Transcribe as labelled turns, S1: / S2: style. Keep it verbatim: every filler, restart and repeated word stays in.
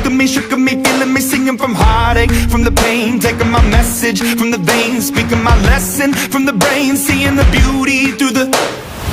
S1: of me, shook of me, feeling me, singing from heartache, from the pain, taking my message from the veins, speaking my lesson from the brain, seeing the beauty through the